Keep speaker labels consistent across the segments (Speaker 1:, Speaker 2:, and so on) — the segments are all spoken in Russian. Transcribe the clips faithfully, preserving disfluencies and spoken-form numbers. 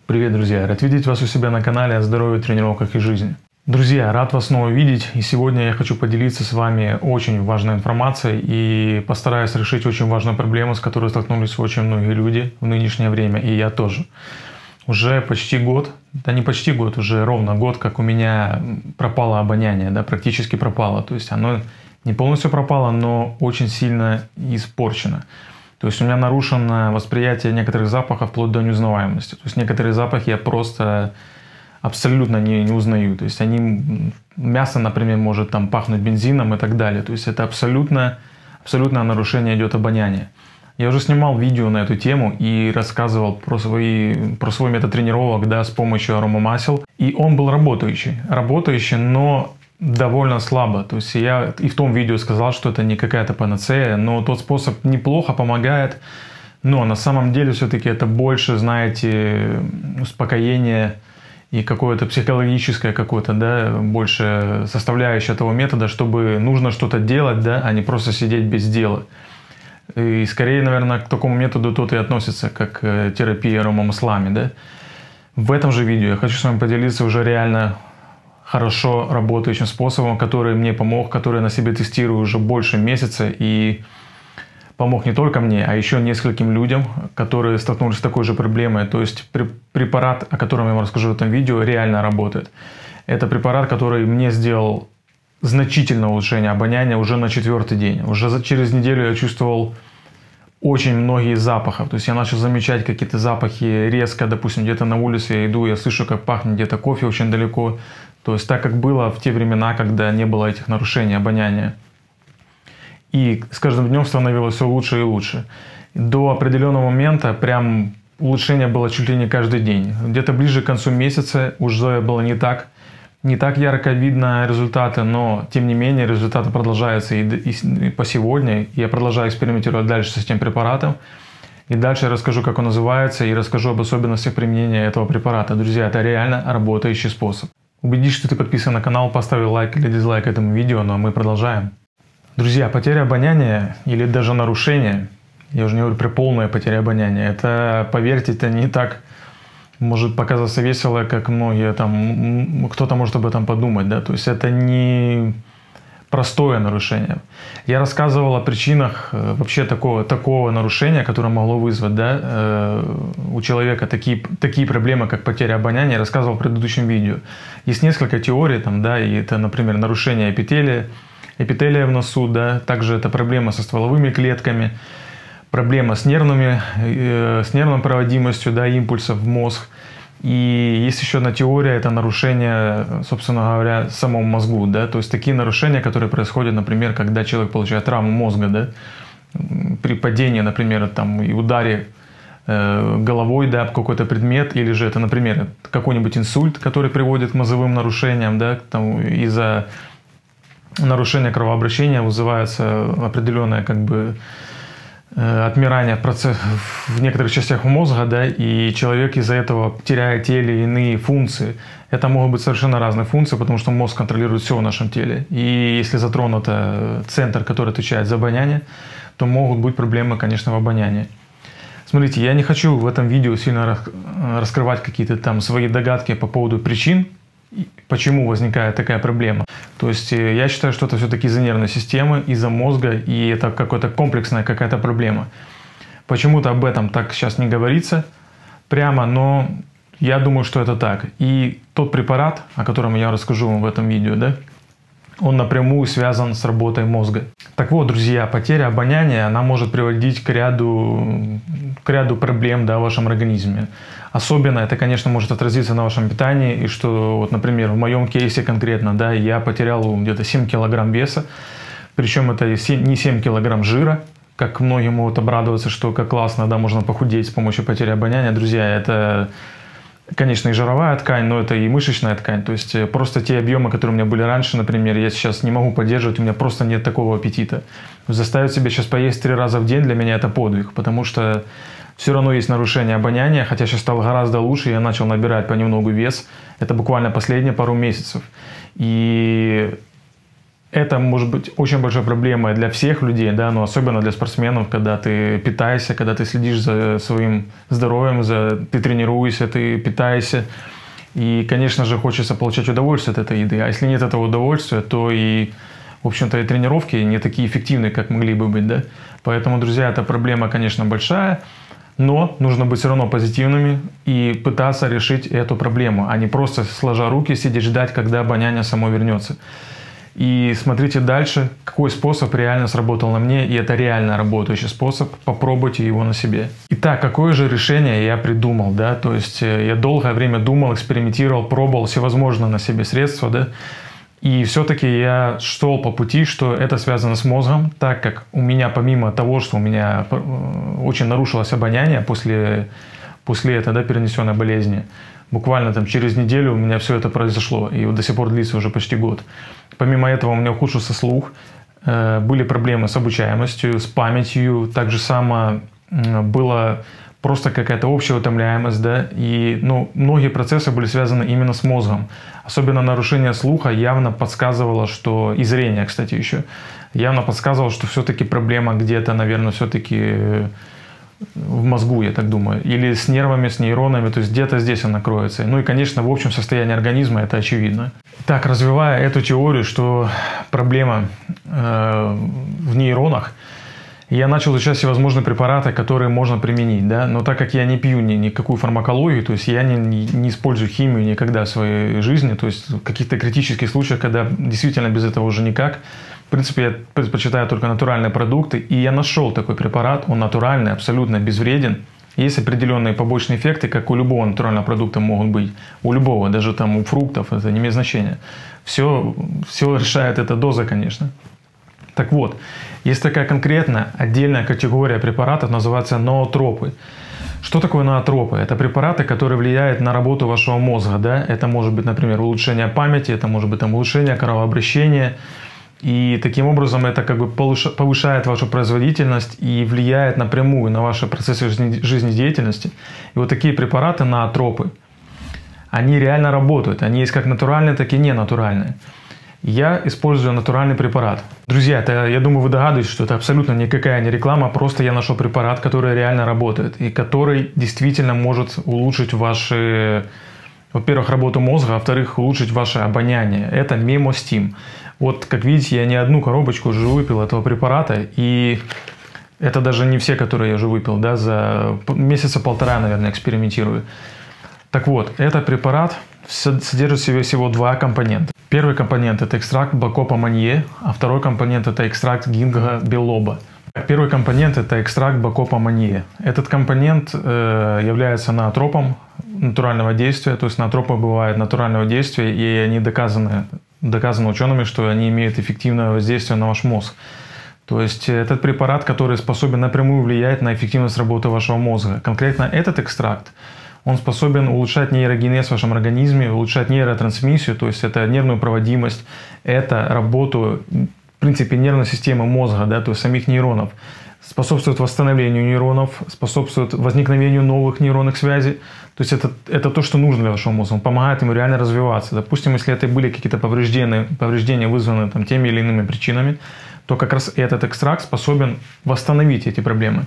Speaker 1: Привет, друзья! Рад видеть вас у себя на канале о здоровье, тренировках и жизни. Друзья, рад вас снова видеть, и сегодня я хочу поделиться с вами очень важной информацией и постараюсь решить очень важную проблему, с которой столкнулись очень многие люди в нынешнее время, и я тоже. Уже почти год, да не почти год, уже ровно год, как у меня пропало обоняние, да, практически пропало. То есть оно не полностью пропало, но очень сильно испорчено. То есть у меня нарушено восприятие некоторых запахов вплоть до неузнаваемости. То есть некоторые запахи я просто абсолютно не, не узнаю. То есть они, мясо, например, может там пахнуть бензином и так далее. То есть это абсолютно, абсолютное нарушение идет обоняния. Я уже снимал видео на эту тему и рассказывал про, свои, про свой метод тренировок, да, с помощью аромамасел. И он был работающий. Работающий, но довольно слабо. То есть я и в том видео сказал, что это не какая-то панацея, но тот способ неплохо помогает. Но на самом деле все-таки это больше, знаете, успокоение и какое-то психологическое какое-то, да, больше составляющее этого метода, чтобы нужно что-то делать, да, а не просто сидеть без дела. И скорее, наверное, к такому методу тот и относится, как терапия аромамаслами, да. В этом же видео я хочу с вами поделиться уже реально хорошо работающим способом, который мне помог, который я на себе тестирую уже больше месяца и помог не только мне, а еще нескольким людям, которые столкнулись с такой же проблемой. То есть препарат, о котором я вам расскажу в этом видео, реально работает. Это препарат, который мне сделал значительное улучшение обоняния уже на четвертый день. Уже через неделю я чувствовал очень многие запахов. То есть я начал замечать какие-то запахи резко, допустим, где-то на улице я иду, я слышу, как пахнет где-то кофе очень далеко. То есть так, как было в те времена, когда не было этих нарушений обоняния. И с каждым днем становилось все лучше и лучше. До определенного момента прям улучшение было чуть ли не каждый день. Где-то ближе к концу месяца уже было не так, не так ярко видно результаты, но тем не менее результаты продолжаются и, и, и по сегодня. Я продолжаю экспериментировать дальше с этим препаратом. И дальше я расскажу, как он называется, и расскажу об особенностях применения этого препарата. Друзья, это реально работающий способ. Убедись, что ты подписан на канал, поставил лайк или дизлайк этому видео, ну а мы продолжаем. Друзья, потеря обоняния или даже нарушение, я уже не говорю про полное потеря обоняния, это, поверьте, это не так может показаться весело, как многие там, кто-то может об этом подумать, да, то есть это не простое нарушение. Я рассказывал о причинах вообще такого, такого нарушения, которое могло вызвать, да, э, у человека такие, такие проблемы, как потеря обоняния, я рассказывал в предыдущем видео. Есть несколько теорий, там, да, и это, например, нарушение эпителия, эпителия в носу, да, также это проблема со стволовыми клетками, проблема с нервными, э, с нервной проводимостью, да, импульсов в мозг. И есть еще одна теория, это нарушение, собственно говоря, в самом мозгу, да, то есть такие нарушения, которые происходят, например, когда человек получает травму мозга, да, при падении, например, там, и ударе э, головой, да, об какой-то предмет, или же это, например, какой-нибудь инсульт, который приводит к мозговым нарушениям, да, там, из-за нарушения кровообращения вызывается определенная, как бы, отмирание процесс в некоторых частях мозга, да, и человек из-за этого теряет те или иные функции. Это могут быть совершенно разные функции, потому что мозг контролирует все в нашем теле. И если затронут центр, который отвечает за обоняние, то могут быть проблемы, конечно, в обонянии. Смотрите, я не хочу в этом видео сильно раскрывать какие-то там свои догадки по поводу причин, почему возникает такая проблема. То есть я считаю, что это все-таки из-за нервной системы, из-за мозга, и это какая-то комплексная какая-то проблема. Почему-то об этом так сейчас не говорится прямо, но я думаю, что это так. И тот препарат, о котором я расскажу вам в этом видео, да, он напрямую связан с работой мозга. Так вот, друзья, потеря обоняния, она может приводить к ряду, к ряду проблем, да, в вашем организме. Особенно это, конечно, может отразиться на вашем питании, и что, вот, например, в моем кейсе конкретно, да, я потерял где-то семь килограмм веса, причем это не семь килограмм жира, как многие могут обрадоваться, что как классно, да, можно похудеть с помощью потери обоняния. Друзья, это, конечно, и жировая ткань, но это и мышечная ткань, то есть просто те объемы, которые у меня были раньше, например, я сейчас не могу поддерживать, у меня просто нет такого аппетита. Заставить себя сейчас поесть три раза в день для меня это подвиг, потому что все равно есть нарушение обоняния, хотя сейчас стало гораздо лучше, я начал набирать понемногу вес. Это буквально последние пару месяцев. И это может быть очень большой проблемой для всех людей, да, но особенно для спортсменов, когда ты питаешься, когда ты следишь за своим здоровьем, за, ты тренируешься, ты питаешься. И, конечно же, хочется получать удовольствие от этой еды. А если нет этого удовольствия, то и, в общем-то, и тренировки не такие эффективные, как могли бы быть, да. Поэтому, друзья, эта проблема, конечно, большая, но нужно быть все равно позитивными и пытаться решить эту проблему, а не просто сложа руки, сидеть ждать, когда обоняние само вернется. И смотрите дальше, какой способ реально сработал на мне, и это реально работающий способ, попробуйте его на себе. Итак, какое же решение я придумал, да, то есть я долгое время думал, экспериментировал, пробовал всевозможные на себе средства, да, и все-таки я шел по пути, что это связано с мозгом, так как у меня, помимо того, что у меня очень нарушилось обоняние после, после этой, да, перенесенной болезни, буквально там через неделю у меня все это произошло, и вот до сих пор длится уже почти год. Помимо этого у меня ухудшился слух, были проблемы с обучаемостью, с памятью, так же само была просто какая-то общая утомляемость, да, и ну, многие процессы были связаны именно с мозгом. Особенно нарушение слуха явно подсказывало, что, и зрение, кстати, еще, явно подсказывало, что все-таки проблема где-то, наверное, все-таки в мозгу, я так думаю, или с нервами, с нейронами, то есть где-то здесь она кроется. Ну и, конечно, в общем состоянии организма это очевидно. Так, развивая эту теорию, что проблема э, в нейронах, я начал изучать всевозможные препараты, которые можно применить, да, но так как я не пью ни, никакую фармакологию, то есть я не, не использую химию никогда в своей жизни, то есть в каких-то критических случаях, когда действительно без этого уже никак, в принципе, я предпочитаю только натуральные продукты, и я нашел такой препарат, он натуральный, абсолютно безвреден. Есть определенные побочные эффекты, как у любого натурального продукта могут быть, у любого, даже там у фруктов, это не имеет значения. Все, все решает эта доза, конечно. Так вот, есть такая конкретная отдельная категория препаратов, называется ноотропы. Что такое ноотропы? Это препараты, которые влияют на работу вашего мозга, да? Это может быть, например, улучшение памяти, это может быть там, улучшение кровообращения. И таким образом это как бы повышает вашу производительность и влияет напрямую на ваши процессы жизнедеятельности. И вот такие препараты, ноотропы, они реально работают. Они есть как натуральные, так и ненатуральные. Я использую натуральный препарат. Друзья, это, я думаю, вы догадываетесь, что это абсолютно никакая не реклама, просто я нашел препарат, который реально работает и который действительно может улучшить ваши, во-первых, работу мозга, а во-вторых, улучшить ваше обоняние. Это Мемостим. Вот, как видите, я не одну коробочку уже выпил этого препарата, и это даже не все, которые я уже выпил, да, за месяца полтора, наверное, экспериментирую. Так вот, этот препарат содержит в себе всего два компонента. Первый компонент – это экстракт Бакопа манье, а второй компонент – это экстракт гинга билоба. Первый компонент – это экстракт Бакопа манье. Этот компонент э, является ноотропом натурального действия, то есть ноотропы бывают натурального действия, и они доказаны, доказано учеными, что они имеют эффективное воздействие на ваш мозг. То есть этот препарат, который способен напрямую влиять на эффективность работы вашего мозга. Конкретно этот экстракт, он способен улучшать нейрогенез в вашем организме, улучшать нейротрансмиссию, то есть это нервную проводимость, это работу, в принципе, нервной системы мозга, да, то есть самих нейронов. Способствует восстановлению нейронов, способствует возникновению новых нейронных связей. То есть это, это то, что нужно для вашего мозга. Он помогает ему реально развиваться. Допустим, если это были какие-то повреждения, повреждения вызванные там, теми или иными причинами, то как раз этот экстракт способен восстановить эти проблемы.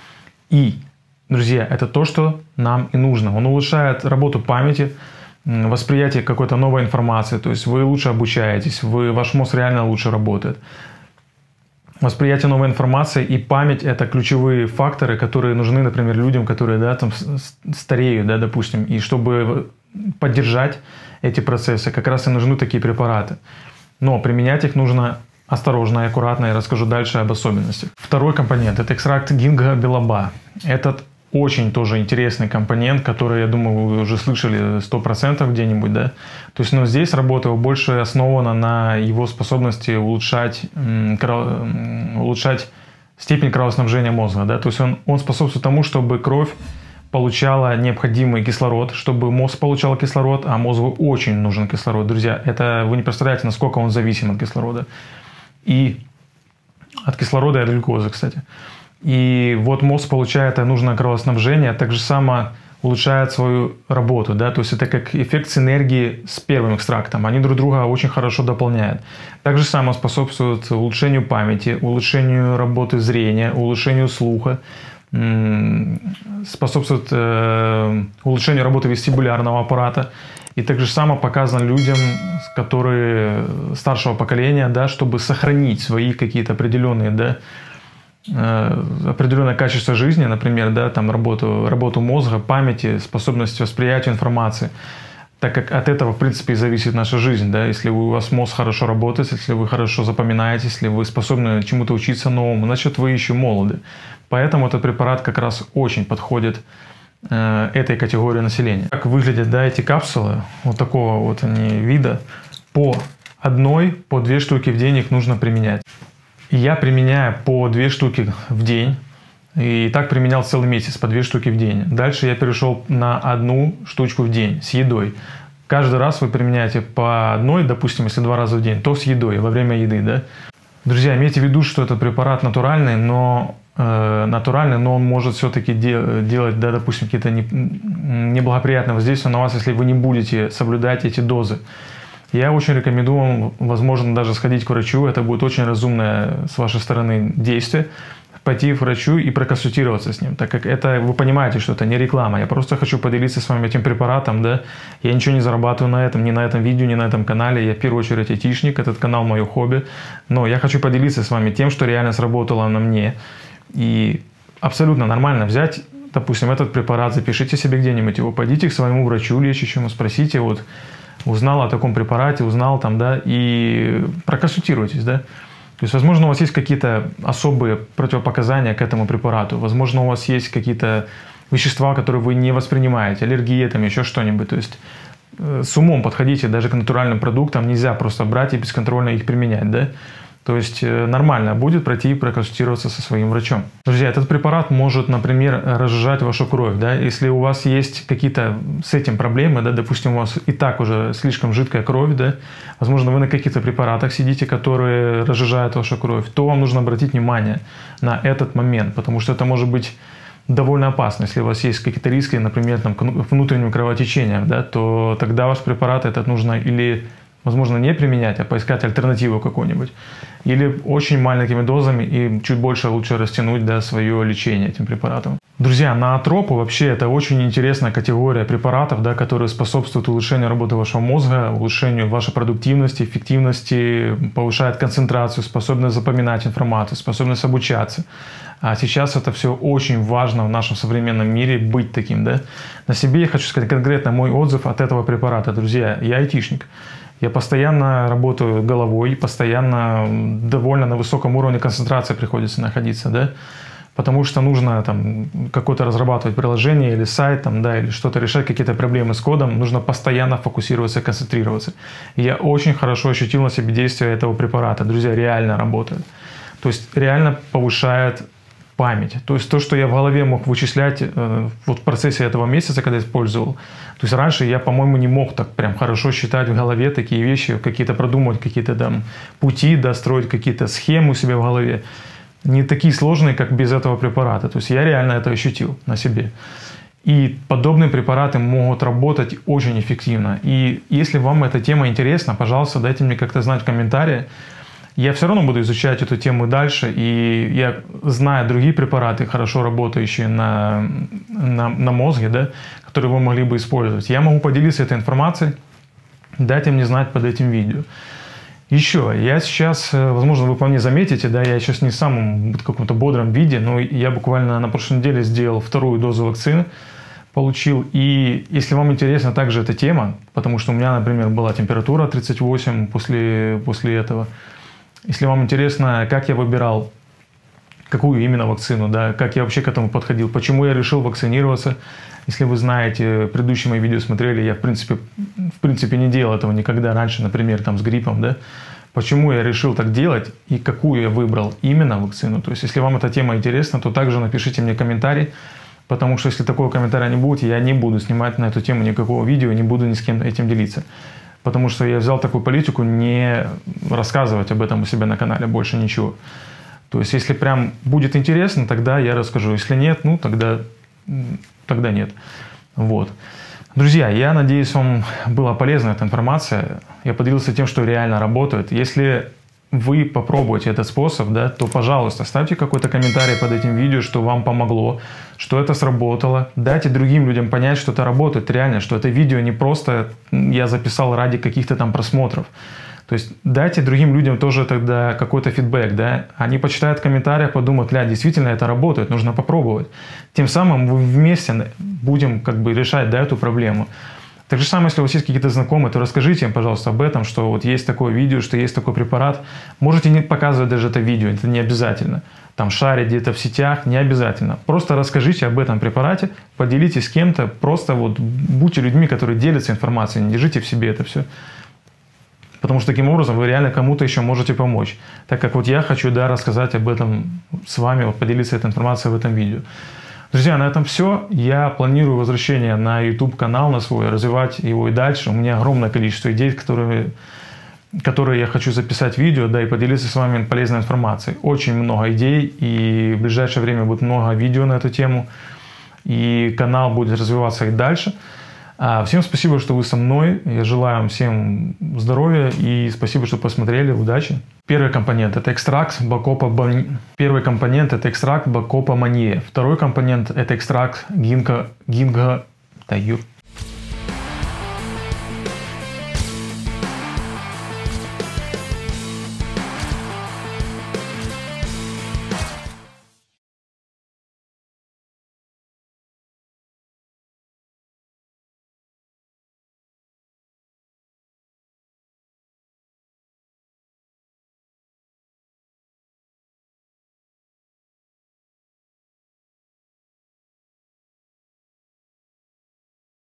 Speaker 1: И, друзья, это то, что нам и нужно. Он улучшает работу памяти, восприятие какой-то новой информации. То есть вы лучше обучаетесь, вы, ваш мозг реально лучше работает. Восприятие новой информации и память – это ключевые факторы, которые нужны, например, людям, которые, да, там, стареют, да, допустим. И чтобы поддержать эти процессы, как раз и нужны такие препараты. Но применять их нужно осторожно и аккуратно. Я расскажу дальше об особенностях. Второй компонент – это экстракт гинга билоба. Этот очень тоже интересный компонент, который, я думаю, вы уже слышали сто процентов где-нибудь, да. То есть, но здесь работа его больше основана на его способности улучшать, улучшать степень кровоснабжения мозга, да. То есть он, он способствует тому, чтобы кровь получала необходимый кислород, чтобы мозг получал кислород, а мозгу очень нужен кислород, друзья. Это вы не представляете, насколько он зависим от кислорода. И от кислорода и от глюкозы, кстати. И вот мозг получает нужное кровоснабжение, так же само улучшает свою работу, да, то есть это как эффект синергии с первым экстрактом, они друг друга очень хорошо дополняют. Также само способствует улучшению памяти, улучшению работы зрения, улучшению слуха, способствует э, улучшению работы вестибулярного аппарата. И также само показано людям, которые старшего поколения, да, чтобы сохранить свои какие-то определенные, да, определенное качество жизни, например, да, там работу, работу мозга, памяти, способность восприятия информации, так как от этого, в принципе, и зависит наша жизнь. Да? Если у вас мозг хорошо работает, если вы хорошо запоминаете, если вы способны чему-то учиться новому, значит, вы еще молоды. Поэтому этот препарат как раз очень подходит э, этой категории населения. Как выглядят, да, эти капсулы, вот такого вот они вида, по одной, по две штуки в день их нужно применять. Я применяю по две штуки в день, и так применял целый месяц, по две штуки в день. Дальше я перешел на одну штучку в день с едой. Каждый раз вы применяете по одной, допустим, если два раза в день, то с едой, во время еды, да. Друзья, имейте в виду, что этот препарат натуральный, но э, натуральный, но он может все-таки де делать, да, допустим, какие-то не, неблагоприятные воздействия на вас, если вы не будете соблюдать эти дозы. Я очень рекомендую вам, возможно, даже сходить к врачу. Это будет очень разумное с вашей стороны действие. Пойти к врачу и проконсультироваться с ним, так как это, вы понимаете, что это не реклама. Я просто хочу поделиться с вами этим препаратом, да. Я ничего не зарабатываю на этом, ни на этом видео, ни на этом канале. Я в первую очередь айтишник, этот канал мое хобби. Но я хочу поделиться с вами тем, что реально сработало на мне. И абсолютно нормально взять, допустим, этот препарат, запишите себе где-нибудь его, пойдите к своему врачу лечащему, спросите, вот, узнал о таком препарате, узнал там, да, и проконсультируйтесь, да. То есть, возможно, у вас есть какие-то особые противопоказания к этому препарату, возможно, у вас есть какие-то вещества, которые вы не воспринимаете, аллергия, там еще что-нибудь. То есть, э, с умом подходите даже к натуральным продуктам, нельзя просто брать и бесконтрольно их применять, да. То есть нормально будет пройти и проконсультироваться со своим врачом. Друзья, этот препарат может, например, разжижать вашу кровь. Да? Если у вас есть какие-то с этим проблемы, да, допустим, у вас и так уже слишком жидкая кровь, да, возможно, вы на каких-то препаратах сидите, которые разжижают вашу кровь, то вам нужно обратить внимание на этот момент, потому что это может быть довольно опасно. Если у вас есть какие-то риски, например, там, к внутренним кровотечениям, да, то тогда ваш препарат этот нужно или, возможно, не применять, а поискать альтернативу какую-нибудь. Или очень маленькими дозами и чуть больше лучше растянуть, да, свое лечение этим препаратом. Друзья, ноотропы вообще это очень интересная категория препаратов, да, которые способствуют улучшению работы вашего мозга, улучшению вашей продуктивности, эффективности, повышает концентрацию, способность запоминать информацию, способность обучаться. А сейчас это все очень важно в нашем современном мире быть таким, да. На себе я хочу сказать конкретно мой отзыв от этого препарата. Друзья, я айтишник. Я постоянно работаю головой, постоянно довольно на высоком уровне концентрации приходится находиться, да, потому что нужно там какое-то разрабатывать приложение или сайт, там, да, или что-то решать, какие-то проблемы с кодом, нужно постоянно фокусироваться и концентрироваться. И я очень хорошо ощутил на себе действие этого препарата, друзья, реально работает. То есть реально повышает память. То есть то, что я в голове мог вычислять э, вот в процессе этого месяца, когда использовал. То есть раньше я, по-моему, не мог так прям хорошо считать в голове такие вещи, какие-то продумывать, какие-то там пути, да, строить какие-то схемы у себя в голове. Не такие сложные, как без этого препарата. То есть я реально это ощутил на себе. И подобные препараты могут работать очень эффективно. И если вам эта тема интересна, пожалуйста, дайте мне как-то знать в комментариях. Я все равно буду изучать эту тему дальше, и я знаю другие препараты, хорошо работающие на, на, на мозге, да, которые вы могли бы использовать. Я могу поделиться этой информацией, дайте мне знать под этим видео. Еще, я сейчас, возможно, вы по мне заметите, да, я сейчас не в самом каком-то бодром виде, но я буквально на прошлой неделе сделал вторую дозу вакцины, получил. И если вам интересна также эта тема, потому что у меня, например, была температура тридцать восемь после, после этого. Если вам интересно, как я выбирал, какую именно вакцину, да, как я вообще к этому подходил, почему я решил вакцинироваться. Если вы знаете, предыдущие мои видео смотрели, я в принципе, в принципе не делал этого никогда раньше, например, там с гриппом, да. Почему я решил так делать и какую я выбрал именно вакцину. То есть, если вам эта тема интересна, то также напишите мне комментарий, потому что если такого комментария не будет, я не буду снимать на эту тему никакого видео, не буду ни с кем этим делиться. Потому что я взял такую политику не рассказывать об этом у себя на канале, больше ничего. То есть, если прям будет интересно, тогда я расскажу. Если нет, ну тогда, тогда нет. Вот. Друзья, я надеюсь, вам была полезна эта информация. Я поделился тем, что реально работает. Если вы попробуете этот способ, да, то, пожалуйста, ставьте какой-то комментарий под этим видео, что вам помогло, что это сработало. Дайте другим людям понять, что это работает реально, что это видео не просто я записал ради каких-то там просмотров. То есть дайте другим людям тоже тогда какой-то фидбэк, да. Они почитают комментарии, подумают, ля, действительно это работает, нужно попробовать. Тем самым мы вместе будем как бы решать, да, эту проблему. Так же самое, если у вас есть какие-то знакомые, то расскажите им, пожалуйста, об этом, что вот есть такое видео, что есть такой препарат. Можете не показывать даже это видео, это не обязательно. Там шарить где-то в сетях, не обязательно. Просто расскажите об этом препарате, поделитесь с кем-то, просто вот будьте людьми, которые делятся информацией, не держите в себе это все. Потому что таким образом вы реально кому-то еще можете помочь. Так как вот я хочу, да, рассказать об этом с вами, вот поделиться этой информацией в этом видео. Друзья, на этом все. Я планирую возвращение на YouTube канал на свой, развивать его и дальше. У меня огромное количество идей, которые, которые я хочу записать видео, да, и поделиться с вами полезной информацией. Очень много идей, и в ближайшее время будет много видео на эту тему. И канал будет развиваться и дальше. Всем спасибо, что вы со мной. Я желаю вам всем здоровья и спасибо, что посмотрели. Удачи. Первый компонент – это экстракт бакопа Первый компонент – это экстракт бакопамания. Второй компонент – это экстракт гинго... гинго... Да,